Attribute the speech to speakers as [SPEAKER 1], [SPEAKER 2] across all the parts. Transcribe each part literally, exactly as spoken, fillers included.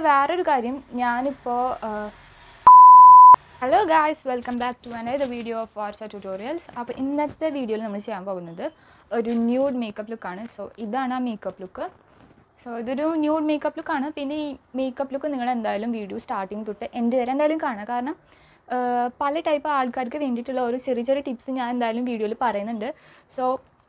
[SPEAKER 1] വേറൊരു കാര്യം ഞാനിപ്പോൾ hello guys, welcome back to another video of watts tutorials. അപ്പോൾ ഇന്നത്തെ വീഡിയോയിൽ നമ്മൾ ചെയ്യാൻ പോകുന്നത് ഒരു ന്യൂഡ് മേക്കപ്പ് ലുക്കാണ്. സോ ഇതാണ് ആ മേക്കപ്പ് ലുക്ക്. സോ ഇതൊരു ന്യൂഡ് മേക്കപ്പ് ലുക്കാണ്. പിന്നെ ഈ മേക്കപ്പ് ലുക്ക് നിങ്ങൾ എന്തായാലും വീഡിയോ സ്റ്റാർട്ടിങ് തൊട്ട് എൻഡ് വരെ എന്തായാലും കാണുക. കാരണം പല ടൈപ്പ് ആൾക്കാർക്ക് വേണ്ടിയിട്ടുള്ള ഒരു ചെറിയ ചെറിയ ടിപ്സ് ഞാൻ എന്തായാലും വീഡിയോയിൽ പറയുന്നുണ്ട്. സോ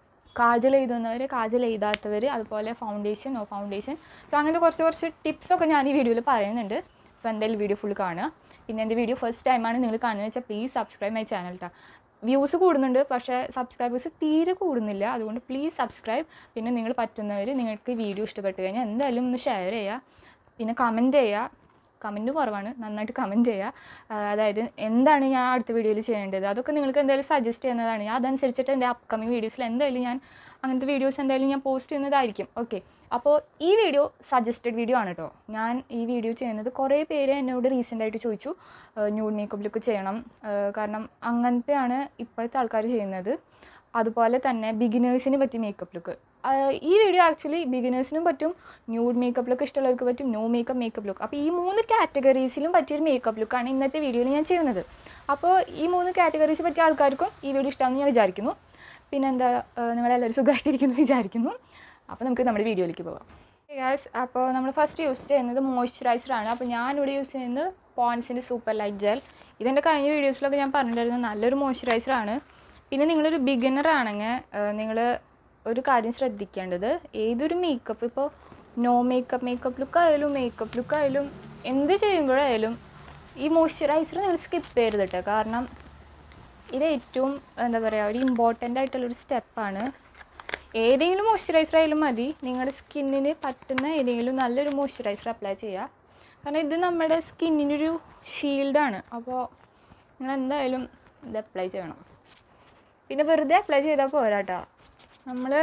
[SPEAKER 1] കാജൽ എഴുതുന്നവർ, കാജൽ എഴുതാത്തവർ, അതുപോലെ ഫൗണ്ടേഷൻ ഓ ഫൗണ്ടേഷൻ സോ അങ്ങനത്തെ കുറച്ച് കുറച്ച് ടിപ്സൊക്കെ ഞാൻ ഈ വീഡിയോയിൽ പറയുന്നുണ്ട്. സോ എന്തായാലും വീഡിയോ ഫുൾ കാണുക. പിന്നെ എൻ്റെ വീഡിയോ ഫസ്റ്റ് ടൈമാണ് നിങ്ങൾ കാണുന്നത് വെച്ചാൽ പ്ലീസ് സബ്സ്ക്രൈബ് മൈ ചാനൽ കേട്ടോ. വ്യൂസ് കൂടുന്നുണ്ട്, പക്ഷേ സബ്സ്ക്രൈബേഴ്സ് തീരെ കൂടുന്നില്ല. അതുകൊണ്ട് പ്ലീസ് സബ്സ്ക്രൈബ്. പിന്നെ നിങ്ങൾ പറ്റുന്നവർ നിങ്ങൾക്ക് വീഡിയോ ഇഷ്ടപ്പെട്ട് കഴിഞ്ഞാൽ എന്തായാലും ഒന്ന് ഷെയർ ചെയ്യുക. പിന്നെ കമൻറ്റ് ചെയ്യുക. കമൻറ്റ് കുറവാണ്, നന്നായിട്ട് കമൻറ്റ് ചെയ്യുക. അതായത് എന്താണ് ഞാൻ അടുത്ത വീഡിയോയിൽ ചെയ്യേണ്ടത് അതൊക്കെ നിങ്ങൾക്ക് എന്തായാലും സജസ്റ്റ് ചെയ്യുന്നതാണ്. ഞാൻ അതനുസരിച്ചിട്ട് എൻ്റെ അപ്കമിങ് വീഡിയോസിൽ എന്തായാലും ഞാൻ അങ്ങനത്തെ വീഡിയോസ് എന്തായാലും ഞാൻ പോസ്റ്റ് ചെയ്യുന്നതായിരിക്കും. ഓക്കെ, അപ്പോൾ ഈ വീഡിയോ സജസ്റ്റഡ് വീഡിയോ ആണ് കേട്ടോ. ഞാൻ ഈ വീഡിയോ ചെയ്യുന്നത് കുറേ പേര് എന്നോട് റീസെൻ്റായിട്ട് ചോദിച്ചു ന്യൂഡ് മേക്കപ്പ് ലുക്ക് ചെയ്യണം, കാരണം അങ്ങനത്തെയാണ് ഇപ്പോഴത്തെ ആൾക്കാർ ചെയ്യുന്നത്. അതുപോലെ തന്നെ ബിഗിനേഴ്സിന് പറ്റിയ മേക്കപ്പ് ലുക്ക്. ഈ വീഡിയോ ആക്ച്വലി ബിഗിനേഴ്സിനും പറ്റും, ന്യൂഡ് മേക്കപ്പ് ലുക്ക് ഇഷ്ടമുള്ളവർക്ക് പറ്റും, നോ മേക്കപ്പ് മേക്കപ്പ് ലുക്ക്. അപ്പോൾ ഈ മൂന്ന് കാറ്റഗറീസിലും പറ്റിയൊരു മേക്കപ്പ് ലുക്കാണ് ഇന്നത്തെ വീഡിയോയിൽ ഞാൻ ചെയ്യുന്നത്. അപ്പോൾ ഈ മൂന്ന് കാറ്റഗറീസ് പറ്റിയ ആൾക്കാർക്കും ഈ വീഡിയോ ഇഷ്ടമാണെന്ന് ഞാൻ വിചാരിക്കുന്നു. പിന്നെ എന്താ, നിങ്ങളെല്ലാവരും സുഖമായിട്ടിരിക്കുന്നു വിചാരിക്കുന്നു. അപ്പോൾ നമുക്ക് നമ്മുടെ വീഡിയോയിലേക്ക് പോകാം. ഗൈസ്, അപ്പോൾ നമ്മൾ ഫസ്റ്റ് യൂസ് ചെയ്യുന്നത് മോയ്സ്ചറൈസറാണ്. അപ്പോൾ ഞാനിവിടെ യൂസ് ചെയ്യുന്നത് പോൺസിൻ്റെ സൂപ്പർ ലൈറ്റ് ജെൽ. ഇതെൻ്റെ കഴിഞ്ഞ വീഡിയോസിലൊക്കെ ഞാൻ പറഞ്ഞിട്ടുണ്ടായിരുന്നു, നല്ലൊരു മോയ്സ്ചറൈസറാണ്. പിന്നെ നിങ്ങളൊരു ബിഗിനർ ആണെങ്കിൽ നിങ്ങൾ ഒരു കാര്യം ശ്രദ്ധിക്കേണ്ടത്, ഏതൊരു മേക്കപ്പ് ഇപ്പോൾ നോ മേക്കപ്പ് മേക്കപ്പ് ലുക്ക് ആയാലും മേക്കപ്പ് ലുക്ക് ആയാലും എന്ത് ചെയ്യുമ്പോഴായാലും ഈ മോയ്സ്ചറൈസർ നിങ്ങൾ സ്കിപ്പ് ചെയ്യരുത് കേട്ടോ. കാരണം ഇത് ഏറ്റവും എന്താ പറയുക ഒരു ഇമ്പോർട്ടൻ്റ് ആയിട്ടുള്ളൊരു സ്റ്റെപ്പാണ്. ഏതെങ്കിലും മോയ്സ്ചറൈസർ ആയാലും മതി, നിങ്ങളുടെ സ്കിന്നിന് പറ്റുന്ന ഏതെങ്കിലും നല്ലൊരു മോയ്സ്ചറൈസർ അപ്ലൈ ചെയ്യുക. കാരണം ഇത് നമ്മുടെ സ്കിന്നിനൊരു ഷീൽഡാണ്. അപ്പോൾ നിങ്ങൾ എന്തായാലും ഇത് അപ്ലൈ ചെയ്യണം. പിന്നെ വെറുതെ അപ്ലൈ ചെയ്താൽ പോരാട്ടോ, നമ്മൾ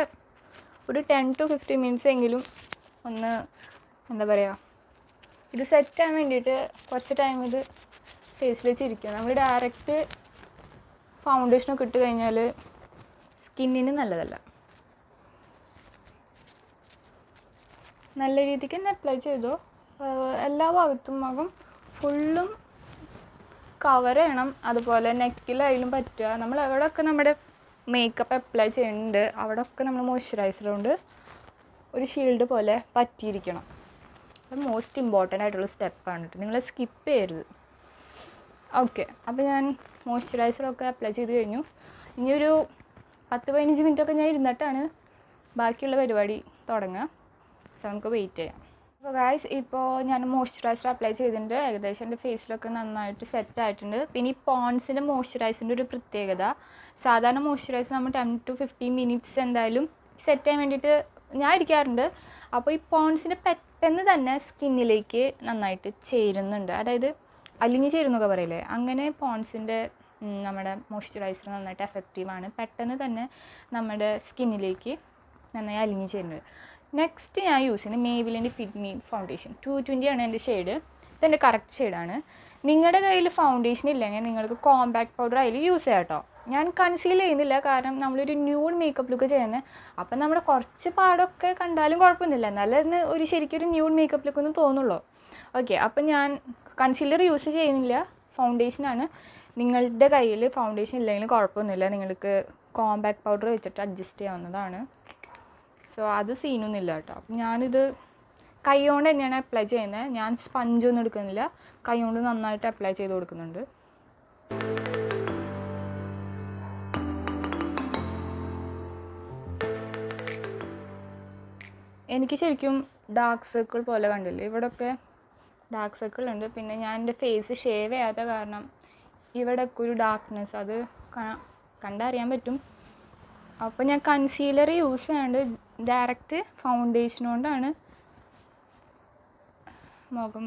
[SPEAKER 1] ഒരു ടെൻ ടു ഫിഫ്റ്റീൻ മിനിറ്റ്സ് എങ്കിലും ഒന്ന് എന്താ പറയുക ഇത് സെറ്റ് ആകാൻ വേണ്ടിയിട്ട് കുറച്ച് ടൈം ഇത് ഫേസിൽ വെച്ചിരിക്കുക. നമ്മൾ ഡയറക്റ്റ് ഫൗണ്ടേഷനൊക്കെ ഇട്ട് കഴിഞ്ഞാൽ സ്കിന്നിന് നല്ലതല്ല. നല്ല രീതിക്ക് തന്നെ അപ്ലൈ ചെയ്തോ, എല്ലാ ഭാഗത്തും ആകും ഫുള്ളും കവർ ചെയ്യണം. അതുപോലെ നെക്കിലായാലും പറ്റുക. നമ്മൾ എവിടെയൊക്കെ നമ്മുടെ മേക്കപ്പ് അപ്ലൈ ചെയ്യുന്നുണ്ട് അവിടെയൊക്കെ നമ്മൾ മോയ്സ്ചറൈസർ കൊണ്ട് ഒരു ഷീൽഡ് പോലെ പറ്റിയിരിക്കണം. അത് മോസ്റ്റ് ഇമ്പോർട്ടൻ്റ് ആയിട്ടുള്ള സ്റ്റെപ്പാണ് കേട്ടോ, നിങ്ങൾ സ്കിപ്പ് ചെയ്യരുത്. ഓക്കെ, അപ്പോൾ ഞാൻ മോയ്സ്ചറൈസറൊക്കെ അപ്ലൈ ചെയ്ത് കഴിഞ്ഞു. ഇനിയൊരു പത്ത് പതിനഞ്ച് മിനിറ്റൊക്കെ ഞാൻ ഇരുന്നിട്ടാണ് ബാക്കിയുള്ള പരിപാടി തുടങ്ങുക. സോ നമുക്ക് വെയിറ്റ് ചെയ്യാം. അപ്പോൾ ഗായ്സ്, ഇപ്പോൾ ഞാൻ മോയ്സ്ചറൈസർ അപ്ലൈ ചെയ്തിട്ടുണ്ട്. ഏകദേശം എൻ്റെ ഫേസിലൊക്കെ നന്നായിട്ട് സെറ്റ് ആയിട്ടുണ്ട്. പിന്നെ ഈ പോൺസിൻ്റെ മോയ്സ്ചറൈസറിൻ്റെ ഒരു പ്രത്യേകത, സാധാരണ മോയ്സ്ചറൈസർ നമ്മൾ ടെൻ ടു ഫിഫ്റ്റീൻ മിനിറ്റ്സ് എന്തായാലും സെറ്റ് ചെയ്യാൻ വേണ്ടിയിട്ട് ഞാൻ ഇരിക്കാറുണ്ട്. അപ്പോൾ ഈ പോൺസിൻ്റെ പെട്ടെന്ന് തന്നെ സ്കിന്നിലേക്ക് നന്നായിട്ട് ചേരുന്നുണ്ട്. അതായത് അലിഞ്ഞ് ചേരുന്നൊക്കെ പറയില്ലേ, അങ്ങനെ പോൺസിൻ്റെ നമ്മുടെ മോയ്സ്ചറൈസർ നന്നായിട്ട് എഫക്റ്റീവാണ്. പെട്ടെന്ന് തന്നെ നമ്മുടെ സ്കിന്നിലേക്ക് നന്നായി അലിഞ്ഞ് ചേരുന്നത്. നെക്സ്റ്റ് ഞാൻ യൂസ് ചെയ്യുന്നത് മേബിലിൻ്റെ fit me foundation two twenty ആണ് എൻ്റെ ഷെയ്ഡ്. ഇതെൻ്റെ കറക്റ്റ് ഷെയ്ഡാണ്. നിങ്ങളുടെ കയ്യിൽ ഫൗണ്ടേഷൻ ഇല്ലെങ്കിൽ നിങ്ങൾക്ക് കോമ്പാക്ട് പൗഡർ അതിൽ യൂസ് ചെയ്യാം കേട്ടോ. ഞാൻ കൺസീൽ ചെയ്യുന്നില്ല, കാരണം നമ്മളൊരു ന്യൂഡ് മേക്കപ്പ് ലുക്ക് ചെയ്യുന്നത്. അപ്പം നമ്മുടെ കുറച്ച് പാടൊക്കെ കണ്ടാലും കുഴപ്പമൊന്നുമില്ല, എന്നാലും ഒരു ശരിക്കൊരു ന്യൂഡ് മേക്കപ്പ് ലുക്ക് ഒന്നും തോന്നുള്ളൂ. ഓക്കെ, അപ്പം ഞാൻ കൺസീലർ യൂസ് ചെയ്യുന്നില്ല, ഫൗണ്ടേഷനാണ്. നിങ്ങളുടെ കയ്യിൽ ഫൗണ്ടേഷൻ ഇല്ലെങ്കിലും കുഴപ്പമൊന്നുമില്ല, നിങ്ങൾക്ക് കോമ്പാക്ട് പൗഡർ വെച്ചിട്ട് അഡ്ജസ്റ്റ് ചെയ്യാവുന്നതാണ്. സോ അത് സീനൊന്നുമില്ല കേട്ടോ. അപ്പം ഞാനിത് കൈ കൊണ്ട് തന്നെയാണ് അപ്ലൈ ചെയ്യുന്നത്. ഞാൻ സ്പഞ്ചൊന്നും എടുക്കുന്നില്ല, കൈ കൊണ്ട് നന്നായിട്ട് അപ്ലൈ ചെയ്ത് കൊടുക്കുന്നുണ്ട്. എനിക്ക് ശരിക്കും ഡാർക്ക് സർക്കിൾ പോലെ കണ്ടില്ലേ, ഇവിടെയൊക്കെ ഡാർക്ക് സർക്കിൾ ഉണ്ട്. പിന്നെ ഞാൻ എൻ്റെ ഫേസ് ഷേവ് ചെയ്യാത്ത കാരണം ഇവിടെയൊക്കെ ഒരു ഡാർക്ക്നെസ് അത് കണ്ടറിയാൻ പറ്റും. അപ്പോൾ ഞാൻ കൺസീലർ യൂസ് ചെയ്യാണ്ട് ഡയറക്റ്റ് ഫൗണ്ടേഷൻ കൊണ്ടാണ് മുഖം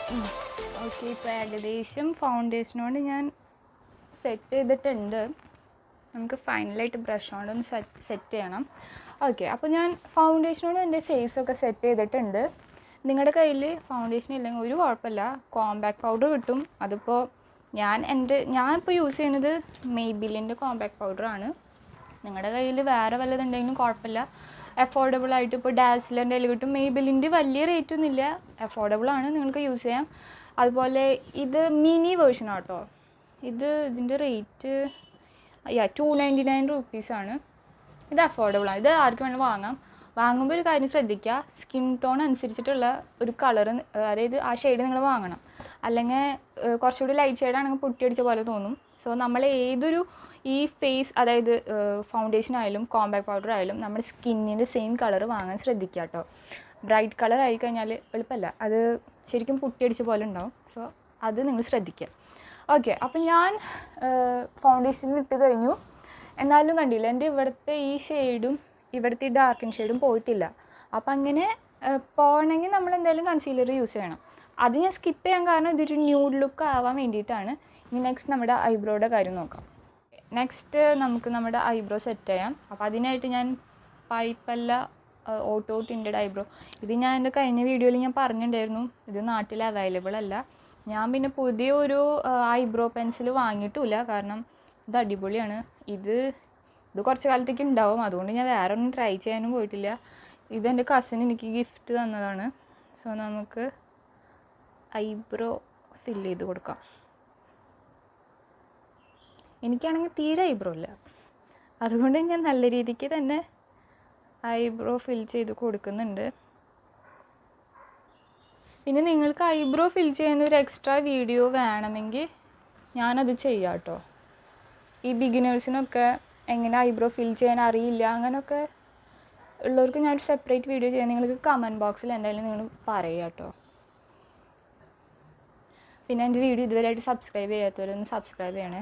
[SPEAKER 1] ഓക്കെ, ഇപ്പോൾ ഏകദേശം ഫൗണ്ടേഷനോട് ഞാൻ സെറ്റ് ചെയ്തിട്ടുണ്ട്. നമുക്ക് ഫൈനലായിട്ട് ബ്രഷ് കൊണ്ടൊന്ന് സെറ്റ് സെറ്റ് ചെയ്യണം. ഓക്കെ, അപ്പോൾ ഞാൻ ഫൗണ്ടേഷനോട് എൻ്റെ ഫേസൊക്കെ സെറ്റ് ചെയ്തിട്ടുണ്ട്. നിങ്ങളുടെ കയ്യിൽ ഫൗണ്ടേഷൻ ഇല്ലെങ്കിൽ ഒരു കുഴപ്പമില്ല, കോമ്പാക്ട് പൗഡർ കിട്ടും. അതിപ്പോൾ ഞാൻ എൻ്റെ ഞാൻ ഇപ്പോൾ യൂസ് ചെയ്യുന്നത് മെയ്ബിലിൻ്റെ കോമ്പാക്ട് പൗഡറാണ്. നിങ്ങളുടെ കയ്യിൽ വേറെ വല്ലതുണ്ടെങ്കിലും കുഴപ്പമില്ല, അഫോർഡബിൾ ആയിട്ട് ഇപ്പോൾ ഡാസിലറിൻ്റെ കയ്യിൽ കിട്ടും. മെയ്ബിലിൻ്റെ വലിയ റേറ്റ് ഒന്നുമില്ല, അഫോർഡബിൾ ആണ്, നിങ്ങൾക്ക് യൂസ് ചെയ്യാം. അതുപോലെ ഇത് മിനി വേർഷൻ ആട്ടോ. ഇത് ഇതിൻ്റെ റേറ്റ് യാ ടു നയൻറ്റി നയൻ റുപ്പീസാണ്. ഇത് അഫോർഡബിൾ ആണ്, ഇത് ആർക്ക് വേണമെങ്കിൽ വാങ്ങാം. വാങ്ങുമ്പോൾ ഒരു കാര്യം ശ്രദ്ധിക്കുക, സ്കിൻ ടോൺ അനുസരിച്ചിട്ടുള്ള ഒരു കളർ, അതായത് ആ ഷെയ്ഡ് നിങ്ങൾ വാങ്ങണം. അല്ലെങ്കിൽ കുറച്ചുകൂടി ലൈറ്റ് ഷെയ്ഡാണെങ്കിൽ പൊട്ടിയടിച്ച പോലെ തോന്നും. സോ നമ്മൾ ഏതൊരു ഈ ഫേസ്, അതായത് ഫൗണ്ടേഷൻ ആയാലും കോമ്പാക്ട് പൗഡർ ആയാലും നമ്മുടെ സ്കിന്നിൻ്റെ സെയിം കളർ വാങ്ങാൻ ശ്രദ്ധിക്കുക കേട്ടോ. ബ്രൈറ്റ് കളർ ആയി കഴിഞ്ഞാൽ എളുപ്പമല്ല, അത് ശരിക്കും പൊട്ടിയടിച്ച പോലെ ഉണ്ടാവും. സോ അത് നിങ്ങൾ ശ്രദ്ധിക്കുക. ഓക്കെ, അപ്പം ഞാൻ ഫൗണ്ടേഷൻ ഇട്ട് കഴിഞ്ഞു. എന്നാലും കണ്ടില്ല, എൻ്റെ ഇവിടുത്തെ ഈ ഷെയ്ഡും ഇവിടുത്തെ ഈ ഡാർക്കൻ ഷെയ്ഡും പോയിട്ടില്ല. അപ്പം അങ്ങനെ പോകണമെങ്കിൽ നമ്മൾ എന്തായാലും കൺസീലർ യൂസ് ചെയ്യണം. അത് ഞാൻ സ്കിപ്പ് ചെയ്യാൻ കാരണം ഇതൊരു ന്യൂഡ് ലുക്ക് ആവാൻ വേണ്ടിയിട്ടാണ്. ഇനി നെക്സ്റ്റ് നമ്മുടെ ഐബ്രോയുടെ കാര്യം നോക്കാം. നെക്സ്റ്റ് നമുക്ക് നമ്മുടെ ഐബ്രോ സെറ്റ് ചെയ്യാം. അപ്പോൾ അതിനായിട്ട് ഞാൻ പൈപ്പല്ല ഓട്ടോ ടിൻറ്റഡ് ഐബ്രോ, ഇത് ഞാൻ എൻ്റെ കഴിഞ്ഞ വീഡിയോയിൽ ഞാൻ പറഞ്ഞിട്ടുണ്ടായിരുന്നു, ഇത് നാട്ടിൽ അവൈലബിൾ അല്ല. ഞാൻ പിന്നെ പുതിയൊരു ഐബ്രോ പെൻസിൽ വാങ്ങിയിട്ടില്ല, കാരണം ഇത് അടിപൊളിയാണ്. ഇത് ഇത് കുറച്ച് കാലത്തേക്ക് ഉണ്ടാവും, അതുകൊണ്ട് ഞാൻ വേറെ ഒന്നും ട്രൈ ചെയ്യാനും പോയിട്ടില്ല. ഇതെൻ്റെ കസിൻ എനിക്ക് ഗിഫ്റ്റ് തന്നതാണ്. സോ നമുക്ക് ഐബ്രോ ഫില്ല് ചെയ്ത് കൊടുക്കാം. എനിക്കാണെങ്കിൽ തീരെ ഐബ്രോ ഇല്ല, അതുകൊണ്ട് ഞാൻ നല്ല രീതിക്ക് തന്നെ ഐബ്രോ ഫിൽ ചെയ്ത് കൊടുക്കുന്നുണ്ട്. പിന്നെ നിങ്ങൾക്ക് ഐബ്രോ ഫിൽ ചെയ്യുന്ന ഒരു എക്സ്ട്രാ വീഡിയോ വേണമെങ്കിൽ ഞാനത് ചെയ്യാം കേട്ടോ. ഈ ബിഗിനേഴ്സിനൊക്കെ എങ്ങനെ ഐബ്രോ ഫിൽ ചെയ്യാൻ അറിയില്ല അങ്ങനെയൊക്കെ ഉള്ളവർക്ക് ഞാനൊരു സെപ്പറേറ്റ് വീഡിയോ ചെയ്യാൻ നിങ്ങൾക്ക് കമൻറ്റ് ബോക്സിൽ എന്തായാലും നിങ്ങൾ പറയുക കേട്ടോ. പിന്നെ എൻ്റെ വീഡിയോ ഇതുവരെയായിട്ട് സബ്സ്ക്രൈബ് ചെയ്യാത്തവരൊന്ന് സബ്സ്ക്രൈബ് ചെയ്യണേ.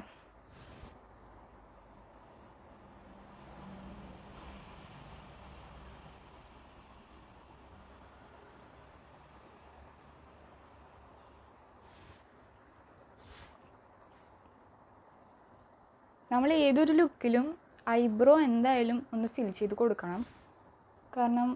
[SPEAKER 1] നമ്മൾ ഏതൊരു ലുക്കിലും ഐബ്രോ എന്തായാലും ഒന്ന് ഫിൽ ചെയ്ത് കൊടുക്കണം. കാരണം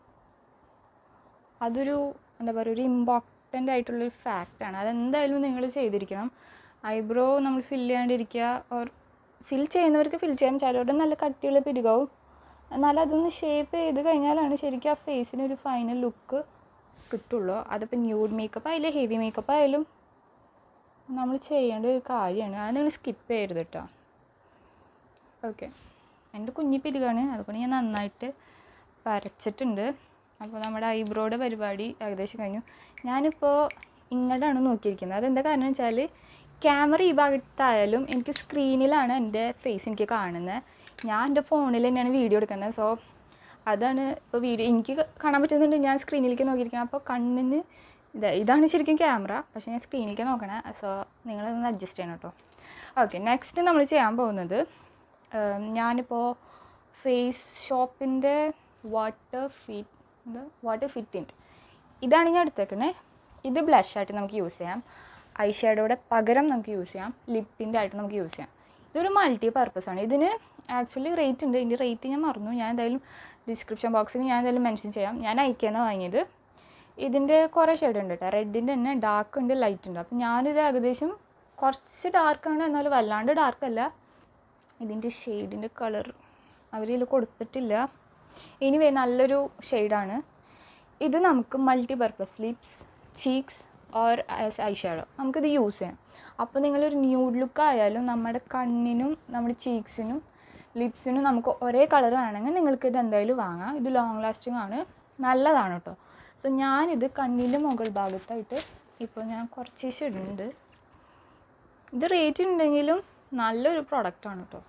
[SPEAKER 1] അതൊരു എന്താ പറയുക, ഒരു ഇമ്പോർട്ടൻ്റ് ആയിട്ടുള്ളൊരു ഫാക്റ്റാണ്. അതെന്തായാലും നിങ്ങൾ ചെയ്തിരിക്കണം. ഐബ്രോ നമ്മൾ ഫിൽ ചെയ്യാണ്ടിരിക്കുക. ഓർ ഫിൽ ചെയ്യുന്നവർക്ക് ഫിൽ ചെയ്യാൻ, ചിലരുടെ നല്ല കട്ടിയുള്ള പിരികാവും. എന്നാൽ അതൊന്ന് ഷേപ്പ് ചെയ്ത് കഴിഞ്ഞാലാണ് ശരിക്കും ആ ഫേസിന് ഒരു ഫൈനൽ ലുക്ക് കിട്ടുള്ളൂ. അതിപ്പോൾ ന്യൂഡ് മേക്കപ്പ് ആയാലും ഹെവി മേക്കപ്പ് ആയാലും നമ്മൾ ചെയ്യേണ്ട ഒരു കാര്യമാണ്. അത് നിങ്ങൾ സ്കിപ്പ് ചെയ്യരുത് കേട്ടോ. ഓക്കെ, എൻ്റെ കുഞ്ഞി പിരികാണ്, അതുകൊണ്ട് ഞാൻ നന്നായിട്ട് വരച്ചിട്ടുണ്ട്. അപ്പോൾ നമ്മുടെ ഐബ്രോയുടെ പരിപാടി ഏകദേശം കഴിഞ്ഞു. ഞാനിപ്പോൾ ഇങ്ങോട്ടാണ് നോക്കിയിരിക്കുന്നത്. അതെന്താ കാരണം വെച്ചാൽ ക്യാമറ ഈ ഭാഗത്തായാലും എനിക്ക് സ്ക്രീനിലാണ് എൻ്റെ ഫേസ് എനിക്ക് കാണുന്നത്. ഞാൻ എൻ്റെ ഫോണിൽ തന്നെയാണ് വീഡിയോ എടുക്കുന്നത്. സോ അതാണ് ഇപ്പോൾ വീഡിയോ എനിക്ക് കാണാൻ പറ്റുന്നുണ്ട്, ഞാൻ സ്ക്രീനിലേക്ക് നോക്കിയിരിക്കണം. അപ്പോൾ കണ്ണിന് ഇത് ഇതാണ് ശരിക്കും ക്യാമറ, പക്ഷേ ഞാൻ സ്ക്രീനിലേക്ക് നോക്കണേ. സോ നിങ്ങളതൊന്ന് അഡ്ജസ്റ്റ് ചെയ്യണം കേട്ടോ. ഓക്കെ, നെക്സ്റ്റ് നമ്മൾ ചെയ്യാൻ പോകുന്നത്, ഞാനിപ്പോൾ ഫേസ് ഷോപ്പിൻ്റെ വാട്ടർ ഫിറ്റ് ഇത് വാട്ടർ ഫിറ്റിൻറ്റ് ഇതാണ് ഞാൻ എടുത്തേക്കണേ. ഇത് ബ്ലഷായിട്ട് നമുക്ക് യൂസ് ചെയ്യാം, ഐ ഷാഡോയുടെ പകരം നമുക്ക് യൂസ് ചെയ്യാം, ലിപ്പിൻ്റെ ആയിട്ട് നമുക്ക് യൂസ് ചെയ്യാം. ഇതൊരു മൾട്ടി പർപ്പസാണ്. ഇതിന് ആക്ച്വലി റേറ്റ് ഉണ്ട്, ഇതിൻ്റെ റേറ്റ് ഞാൻ മറന്നു. ഞാൻ എന്തായാലും ഡിസ്ക്രിപ്ഷൻ ബോക്സിൽ ഞാൻ എന്തായാലും മെൻഷൻ ചെയ്യാം. ഞാൻ ഐക്യന്ന് വാങ്ങിയത്. ഇതിൻ്റെ കുറേ ഷെയ്ഡ് ഉണ്ട് കേട്ടോ. റെഡിൻ്റെ തന്നെ ഡാർക്ക് ഉണ്ട്, ലൈറ്റ് ഉണ്ട്. അപ്പോൾ ഞാനിത് ഏകദേശം കുറച്ച് ഡാർക്കാണ്, എന്നാലും വല്ലാണ്ട് ഡാർക്കല്ല. ഇതിൻ്റെ ഷെയ്ഡിൻ്റെ കളർ അവരിൽ കൊടുത്തിട്ടില്ല. എനിവേ നല്ലൊരു ഷെയ്ഡാണ് ഇത്. നമുക്ക് multi purpose lips, cheeks or as eye shadow നമുക്കിത് യൂസ് ചെയ്യാം. അപ്പോൾ നിങ്ങളൊരു ന്യൂഡ് ലുക്ക് ആയാലും നമ്മുടെ കണ്ണിനും നമ്മുടെ ചീക്സിനും ലിപ്സിനും നമുക്ക് ഒരേ കളർ വേണമെങ്കിൽ നിങ്ങൾക്കിത് എന്തായാലും വാങ്ങാം. ഇത് ലോങ് ലാസ്റ്റിംഗ് ആണ്, നല്ലതാണ് കേട്ടോ. സോ ഞാനിത് കണ്ണിൻ്റെ മുകൾ ഭാഗത്തായിട്ട് ഇപ്പോൾ ഞാൻ കുറച്ച് ഇടുന്നുണ്ട്. ഇത് റേറ്റ് ഉണ്ടെങ്കിലും നല്ലൊരു പ്രൊഡക്റ്റാണ് കേട്ടോ.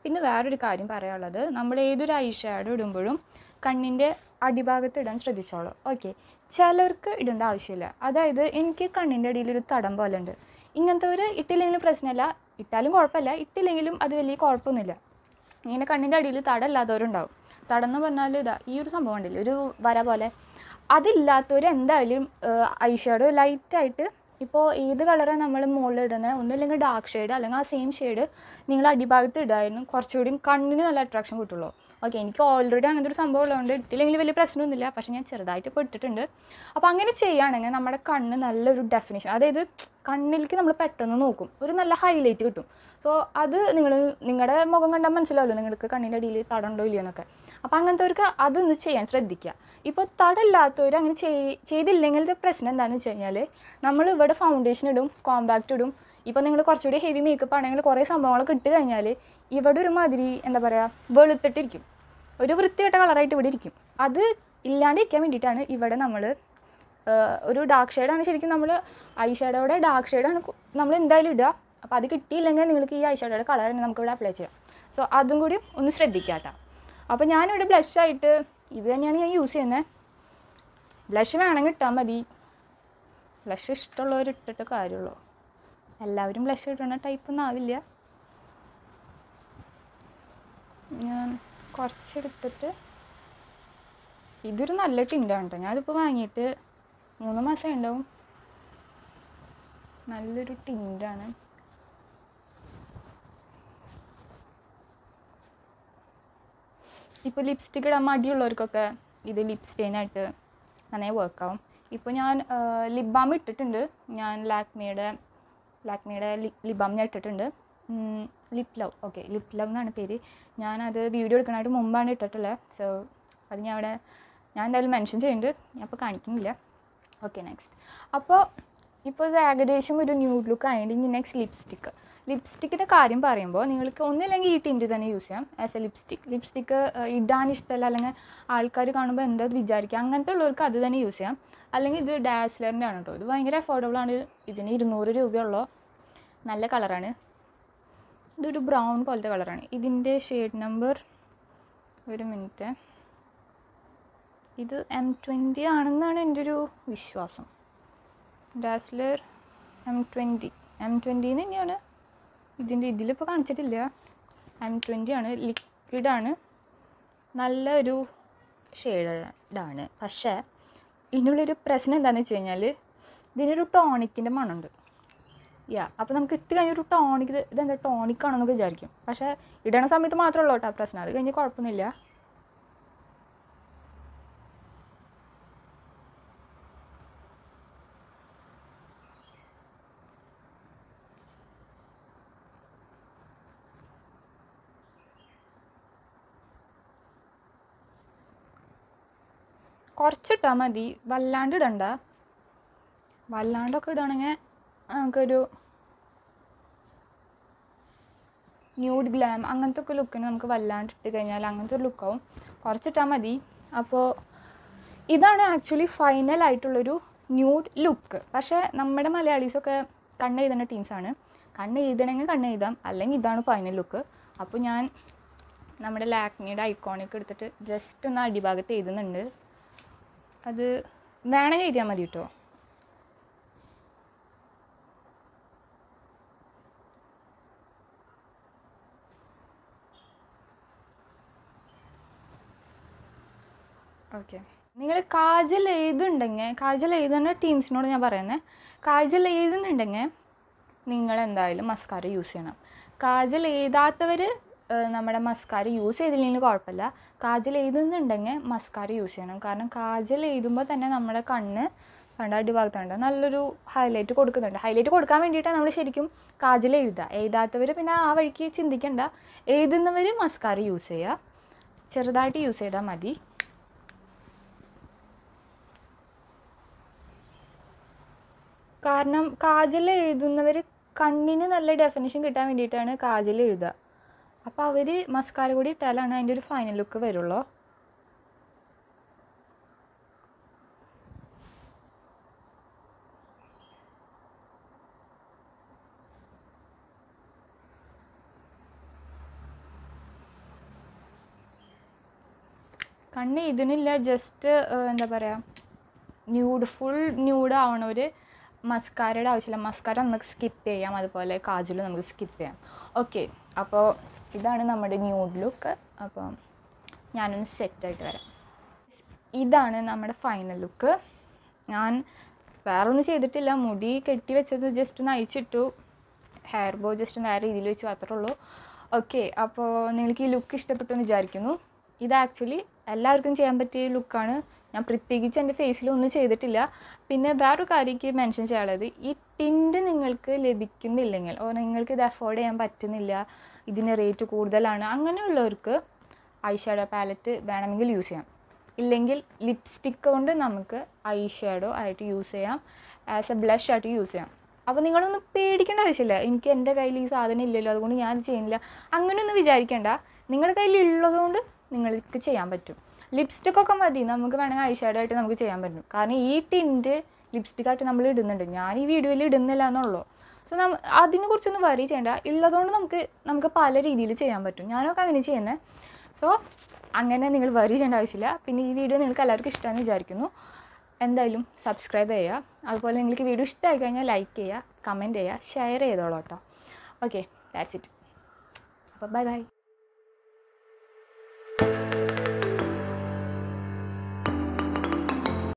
[SPEAKER 1] പിന്നെ വേറൊരു കാര്യം പറയാനുള്ളത്, നമ്മൾ ഏതൊരു ഐ ഷാഡോ ഇടുമ്പോഴും കണ്ണിൻ്റെ അടിഭാഗത്ത് ഇടാൻ ശ്രദ്ധിച്ചോളൂ. ഓക്കെ, ചിലർക്ക് ഇടേണ്ട ആവശ്യമില്ല. അതായത് എനിക്ക് കണ്ണിൻ്റെ അടിയിലൊരു തടം പോലെ ഉണ്ട്. ഇങ്ങനത്തെ ഒരു ഇട്ടില്ലെങ്കിലും പ്രശ്നമില്ല, ഇട്ടാലും കുഴപ്പമില്ല, ഇട്ടില്ലെങ്കിലും അത് വലിയ കുഴപ്പമൊന്നുമില്ല. ഇങ്ങനെ കണ്ണിൻ്റെ അടിയിൽ തടമില്ലാത്തവരുണ്ടാവും. തടം എന്ന് പറഞ്ഞാൽ ഇതാ ഈ ഒരു സംഭവം ഉണ്ടല്ലോ, ഒരു വര പോലെ. അതില്ലാത്തവർ എന്തായാലും ഐ ഷാഡോ ലൈറ്റായിട്ട്, ഇപ്പോൾ ഏത് കളറാണ് നമ്മൾ മുകളിൽ ഇടുന്നത്, ഒന്നുമില്ലെങ്കിൽ ഡാർക്ക് ഷെയ്ഡ് അല്ലെങ്കിൽ ആ സെയിം ഷെയ്ഡ് നിങ്ങൾ അടിഭാഗത്ത് ഇടായിരുന്നു കുറച്ചുകൂടി കണ്ണിന് നല്ല അട്രാക്ഷൻ കിട്ടുള്ളൂ. ഓക്കെ, എനിക്ക് ഓൾറെഡി അങ്ങനത്തെ ഒരു സംഭവം ഉള്ളതുകൊണ്ട് ഇട്ടില്ലെങ്കിൽ വലിയ പ്രശ്നമൊന്നുമില്ല. പക്ഷേ ഞാൻ ചെറുതായിട്ട് ഇപ്പോൾ ഇട്ടിട്ടുണ്ട്. അപ്പോൾ അങ്ങനെ ചെയ്യുകയാണെങ്കിൽ നമ്മുടെ കണ്ണ് നല്ലൊരു ഡെഫിനിഷൻ, അതായത് കണ്ണിലേക്ക് നമ്മൾ പെട്ടെന്ന് നോക്കും, ഒരു നല്ല ഹൈലൈറ്റ് കിട്ടും. സോ അത് നിങ്ങൾ നിങ്ങളുടെ മുഖം കണ്ടാൽ മനസ്സിലാവുമല്ലോ നിങ്ങൾക്ക് കണ്ണിൻ്റെ അടിയിൽ തടമുണ്ടോ ഇല്ലയോ എന്നൊക്കെ. അപ്പോൾ അങ്ങനത്തെവർക്ക് അതൊന്ന് ചെയ്യാൻ ശ്രദ്ധിക്കുക. ഇപ്പോൾ തടമില്ലാത്തവർ അങ്ങനെ ചെയ്തില്ലെങ്കിലത്തെ പ്രശ്നം എന്താണെന്ന് വെച്ച് കഴിഞ്ഞാൽ, നമ്മൾ ഇവിടെ ഫൗണ്ടേഷൻ ഇടും, കോമ്പാക്റ്റ് ഇടും. ഇപ്പോൾ നിങ്ങൾ കുറച്ചുകൂടി ഹെവി മേക്കപ്പ് ആണെങ്കിൽ കുറേ സംഭവങ്ങളൊക്കെ ഇട്ട് കഴിഞ്ഞാൽ ഇവിടെ ഒരു മാതിരി എന്താ പറയുക വെളുത്തിട്ടിരിക്കും, ഒരു വൃത്തികെട്ട കളറായിട്ട് ഇവിടെ ഇരിക്കും. അത് ഇല്ലാണ്ടിരിക്കാൻ വേണ്ടിയിട്ടാണ് ഇവിടെ നമ്മൾ ഒരു ഡാർക്ക് ഷെയ്ഡാണ് ശരിക്കും നമ്മൾ ഐ ഷാഡോയുടെ ഡാർക്ക് ഷെയ്ഡാണ് നമ്മൾ എന്തായാലും ഇടുക. അപ്പോൾ അത് കിട്ടിയില്ലെങ്കിൽ നിങ്ങൾക്ക് ഈ ഐ ഷാഡോയുടെ കളർ തന്നെ നമുക്ക് ഇവിടെ അപ്ലൈ ചെയ്യാം. സോ അതും കൂടി ഒന്ന് ശ്രദ്ധിക്കുക കേട്ടോ. അപ്പോൾ ഞാനിവിടെ ബ്ലഷായിട്ട് ഇത് തന്നെയാണ് ഞാൻ യൂസ് ചെയ്യുന്നത്. ബ്ലഷ് വേണമെങ്കിൽ ഇട്ടാൽ മതി, ബ്ലഷ് ഇഷ്ടമുള്ളവർ ഇട്ടിട്ട് കാര്യമുള്ളൂ. എല്ലാവരും ബ്ലഷ് ഇടുന്ന ടൈപ്പൊന്നും ആവില്ല. ഞാൻ കുറച്ചെടുത്തിട്ട്, ഇതൊരു നല്ല ടിൻ്റാണ് കേട്ടോ, ഞാനിതിപ്പോൾ വാങ്ങിയിട്ട് മൂന്ന് മാസം ഉണ്ടാവും. നല്ലൊരു ടിൻ്റാണ്. ഇപ്പോൾ ലിപ്സ്റ്റിക്ക് ഇടാൻ മടിയുള്ളവർക്കൊക്കെ ഇത് ലിപ് സ്റ്റെയിനായിട്ട് നന്നായി വർക്കാവും. ഇപ്പോൾ ഞാൻ ലിപ് ബാം ഇട്ടിട്ടുണ്ട്. ഞാൻ ലാക്മിയുടെ ലാക്മിയുടെ ലിപ് ബാം ഞാൻ ഇട്ടിട്ടുണ്ട്. Lip love, okay lip love എന്നാണ് പേര്. ഞാനത് വീഡിയോ എടുക്കാനായിട്ട് മുമ്പാണ് ഇട്ടിട്ടുള്ളത്. സോ അത് ഞാൻ അവിടെ ഞാൻ എന്തായാലും മെൻഷൻ ചെയ്യുന്നുണ്ട്, ഞാൻ അപ്പോൾ കാണിക്കുന്നില്ല. Okay, next. അപ്പോൾ ഇപ്പോൾ ഇത് ഏകദേശം ഒരു ന്യൂഡ് ലുക്ക് ആയതുകൊണ്ട് ഇനി നെക്സ്റ്റ് ലിപ്സ്റ്റിക്ക്. ലിപ്സ്റ്റിക്കിൻ്റെ കാര്യം പറയുമ്പോൾ നിങ്ങൾക്ക് ഒന്നില്ലെങ്കിൽ ഈ ടിൻറ്റ് തന്നെ യൂസ് ചെയ്യാം ആസ് എ ലിപ്സ്റ്റിക്ക്. ലിപ്സ്റ്റിക്ക് ഇടാൻ ഇഷ്ടമല്ല, അല്ലെങ്കിൽ ആൾക്കാർ കാണുമ്പോൾ എന്താ വിചാരിക്കുക, അങ്ങനത്തെ ഉള്ളവർക്ക് അത് തന്നെ യൂസ് ചെയ്യാം. അല്ലെങ്കിൽ ഇത് ഡാസ്ലറിൻ്റെ ആണ് കേട്ടോ. ഇത് ഭയങ്കര അഫോർഡബിളാണ്. ഇതിന് ഇരുന്നൂറ് രൂപയുള്ളൂ. നല്ല കളറാണ്. ഇതൊരു ബ്രൗൺ പോലത്തെ കളറാണ്. ഇതിൻ്റെ ഷെയ്ഡ് നമ്പർ ഒരു മിനിറ്റ്, ഇത് എം ട്വൻറ്റി ആണെന്നാണ് എൻ്റെ ഒരു വിശ്വാസം. ഡാസ്ലർ എം ട്വൻറ്റി എം ട്വൻറ്റിന്ന് തന്നെയാണ് ഇതിൻ്റെ, ഇതിലിപ്പോൾ കാണിച്ചിട്ടില്ല. എം ട്വൻറ്റി ആണ്, ലിക്വിഡാണ്, നല്ലൊരു ഷെയ്ഡാണ്. പക്ഷേ ഇതിനുള്ളൊരു പ്രശ്നം എന്താണെന്ന് വെച്ച് കഴിഞ്ഞാൽ ഇതിനൊരു ടോണിക്കിൻ്റെ മണമുണ്ട്. യാ, അപ്പോൾ നമുക്ക് ഇട്ട് കഴിഞ്ഞൊരു ടോണിക്, ഇതെന്താ ടോണിക്കാണെന്നൊക്കെ വിചാരിക്കും. പക്ഷേ ഇടണ സമയത്ത് മാത്രമേ ഉള്ളൂ കേട്ടോ പ്രശ്നം, അത് കഴിഞ്ഞ് കുഴപ്പമൊന്നുമില്ല. കുറച്ചിട്ടാൽ മതി, വല്ലാണ്ട് ഇടണ്ട. വല്ലാണ്ടൊക്കെ ഇടുകയാണെങ്കിൽ നമുക്കൊരു ന്യൂഡ് ഗ്ലാം അങ്ങനത്തെ ഒക്കെ ലുക്കിന് നമുക്ക് വല്ലാണ്ട് ഇട്ട് കഴിഞ്ഞാൽ അങ്ങനത്തെ ഒരു ലുക്കാവും. കുറച്ചിട്ടാൽ മതി. അപ്പോൾ ഇതാണ് ആക്ച്വലി ഫൈനലായിട്ടുള്ളൊരു ന്യൂഡ് ലുക്ക്. പക്ഷേ നമ്മുടെ മലയാളീസൊക്കെ കണ്ണ് എഴുതുന്ന ടീംസാണ്. കണ്ണ് എഴുതണമെങ്കിൽ കണ്ണ് എഴുതാം, അല്ലെങ്കിൽ ഇതാണ് ഫൈനൽ ലുക്ക്. അപ്പോൾ ഞാൻ നമ്മുടെ ലാക്മിയുടെ ഐക്കോണിക് എടുത്തിട്ട് ജസ്റ്റ് ഒന്ന് അടിഭാഗത്ത് എഴുതുന്നുണ്ട്. അത് വേണമെങ്കിൽ എഴുതിയാൽ മതി കേട്ടോ. ഓക്കെ, നിങ്ങൾ കാജൽ എഴുതുന്നുണ്ടെങ്കിൽ, കാജൽ എഴുതുന്ന ടീംസിനോട് ഞാൻ പറയുന്നത്, കാജൽ എഴുതുന്നുണ്ടെങ്കിൽ നിങ്ങൾ എന്തായാലും മസ്കാര യൂസ് ചെയ്യണം. കാജൽ എഴുതാത്തവർ നമ്മുടെ മസ്കാര യൂസ് ചെയ്തില്ലെങ്കിൽ കുഴപ്പമില്ല. കാജൽ എഴുതുന്നുണ്ടെങ്കിൽ മസ്കാര യൂസ് ചെയ്യണം. കാരണം കാജൽ എഴുതുമ്പോൾ തന്നെ നമ്മുടെ കണ്ണ് കണ്ട അടിഭാഗത്തുണ്ട് നല്ലൊരു ഹൈലൈറ്റ് കൊടുക്കുന്നുണ്ട്. ഹൈലൈറ്റ് കൊടുക്കാൻ വേണ്ടിയിട്ടാണ് നമ്മൾ ശരിക്കും കാജൽ എഴുതുക. എഴുതാത്തവർ പിന്നെ ആ വഴിക്ക് ചിന്തിക്കേണ്ട. എഴുതുന്നവർ മസ്കാര യൂസ് ചെയ്യുക, ചെറുതായിട്ട് യൂസ് ചെയ്താൽ മതി. കാരണം കാജൽ എഴുതുന്നവർ കണ്ണിന് നല്ല ഡെഫിനിഷൻ കിട്ടാൻ വേണ്ടിയിട്ടാണ് കാജൽ എഴുതുക. അപ്പോൾ അവർ മസ്കാര കൂടി ഇട്ടാലാണ് അതിൻ്റെ ഒരു ഫൈനൽ ലുക്ക് വരുള്ളൂ. കണ്ണ് ഇതിനില്ല, ജസ്റ്റ് എന്താ പറയുക, ന്യൂഡ് ഫുൾ ന്യൂഡ് ആവണ ഒരു മസ്കാരയുടെ ആവശ്യമില്ല. മസ്കാര നമുക്ക് സ്കിപ്പ് ചെയ്യാം, അതുപോലെ കാജലും നമുക്ക് സ്കിപ്പ് ചെയ്യാം. ഓക്കെ, അപ്പോൾ ഇതാണ് നമ്മുടെ ന്യൂഡ് ലുക്ക്. അപ്പോൾ ഞാനൊന്ന് സെറ്റായിട്ട് വരാം. ഇതാണ് നമ്മുടെ ഫൈനൽ ലുക്ക്. ഞാൻ വേറെ ഒന്നും ചെയ്തിട്ടില്ല, മുടി കെട്ടി വെച്ചത് ജസ്റ്റ് ഒന്ന് അയച്ചിട്ടു, ഹെയർ ബോ ജസ്റ്റ് നേരെ രീതിയിൽ വെച്ചു, അത്രേ ഉള്ളൂ. ഓക്കെ, അപ്പോൾ നിങ്ങൾക്ക് ഈ ലുക്ക് ഇഷ്ടപ്പെട്ടു എന്ന് വിചാരിക്കുന്നു. ഇത് ആക്ച്വലി എല്ലാവർക്കും ചെയ്യാൻ പറ്റിയ ലുക്കാണ്. ഞാൻ പ്രത്യേകിച്ച് എൻ്റെ ഫേസിലൊന്നും ചെയ്തിട്ടില്ല. പിന്നെ വേറൊരു കാര്യക്ക് മെൻഷൻ ചെയ്യാനുള്ളത്, ഈ ടിൻറ്റ് നിങ്ങൾക്ക് ലഭിക്കുന്നില്ലെങ്കിൽ, ഓ നിങ്ങൾക്ക് ഇത് അഫോർഡ് ചെയ്യാൻ പറ്റുന്നില്ല, ഇതിന് റേറ്റ് കൂടുതലാണ്, അങ്ങനെയുള്ളവർക്ക് ഐ ഷാഡോ പാലറ്റ് വേണമെങ്കിൽ യൂസ് ചെയ്യാം. ഇല്ലെങ്കിൽ ലിപ്സ്റ്റിക്ക് കൊണ്ട് നമുക്ക് ഐ ഷാഡോ ആയിട്ട് യൂസ് ചെയ്യാം, ആസ് എ ബ്ലഷ് ആയിട്ട് യൂസ് ചെയ്യാം. അപ്പോൾ നിങ്ങളൊന്നും പേടിക്കേണ്ട ആവശ്യമില്ല, എനിക്ക് എൻ്റെ കയ്യിൽ ഈ സാധനം ഇല്ലല്ലോ അതുകൊണ്ട് ഞാൻ ചെയ്യുന്നില്ല, അങ്ങനെയൊന്നും വിചാരിക്കേണ്ട. നിങ്ങളുടെ കയ്യിൽ ഉള്ളതുകൊണ്ട് നിങ്ങൾക്ക് ചെയ്യാൻ പറ്റും. ലിപ്സ്റ്റിക്കൊക്കെ മതി, നമുക്ക് വേണമെങ്കിൽ ഐ ഷാഡോ ആയിട്ട് നമുക്ക് ചെയ്യാൻ പറ്റും. കാരണം ഈ ടിൻറ്റ് ലിപ്സ്റ്റിക്കായിട്ട് നമ്മൾ ഇടുന്നുണ്ട്, ഞാൻ ഈ വീഡിയോയിൽ ഇടുന്നില്ല എന്നുള്ളൂ. സോ നമ്മ അതിനെക്കുറിച്ചൊന്നും വറി ചെയ്യേണ്ട, ഉള്ളതുകൊണ്ട് നമുക്ക് നമുക്ക് പല രീതിയിൽ ചെയ്യാൻ പറ്റും. ഞാനൊക്കെ അങ്ങനെ ചെയ്യുന്നത്. സോ അങ്ങനെ നിങ്ങൾ വറി ചെയ്യേണ്ട ആവശ്യമില്ല. പിന്നെ ഈ വീഡിയോ നിങ്ങൾക്ക് എല്ലാവർക്കും ഇഷ്ടമാണെന്ന് വിചാരിക്കുന്നു. എന്തായാലും സബ്സ്ക്രൈബ് ചെയ്യുക, അതുപോലെ നിങ്ങൾക്ക് വീഡിയോ ഇഷ്ടമായി കഴിഞ്ഞാൽ ലൈക്ക് ചെയ്യുക, കമൻറ്റ് ചെയ്യുക, ഷെയർ ചെയ്തോളൂ കേട്ടോ. Okay, that's it. അപ്പോൾ ബൈ ബൈ.